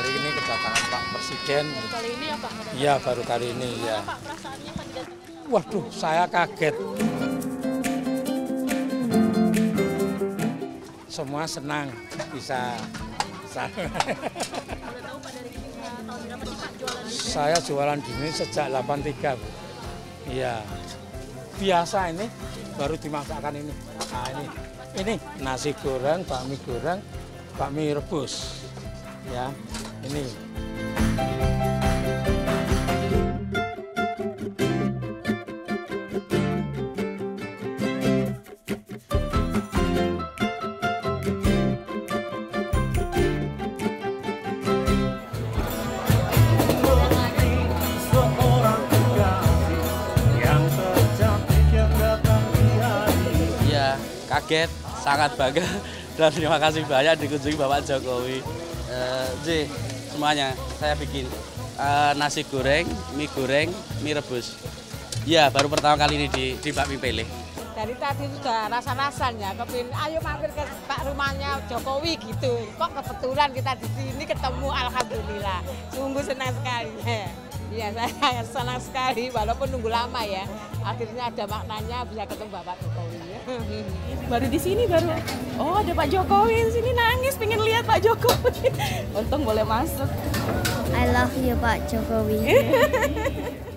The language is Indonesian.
kali ini kedatangan Pak Presiden. Baru kali ini ya Pak? Iya, baru kali ini ya. Pak, perasaannya Pak didatangin? Waduh, saya kaget. Semua senang bisa. Boleh tahu Pak dari tahun berapa sih Pak jualan di sini? Saya jualan di sini sejak 83. Bu. Iya. Biasa ini baru dimasakkan ini. Nah, ini nasi goreng, bakmi rebus. Ya, ini. Kaget, sangat bangga dan terima kasih banyak dikunjungi Bapak Jokowi. Semuanya saya bikin nasi goreng, mie rebus. Ya, baru pertama kali ini di Bakmi Pele. Dari tadi sudah rasa-rasanya, kepin ayo mampir ke Pak rumahnya Jokowi gitu. Kok kebetulan kita di sini ketemu, alhamdulillah. Sungguh senang sekali. Iya, saya senang sekali walaupun nunggu lama ya. Akhirnya ada maknanya bisa ketemu Bapak Jokowi. Baru di sini baru. Oh, ada Pak Jokowi di sini, nangis pengen lihat Pak Jokowi. Untung boleh masuk. I love you Pak Jokowi.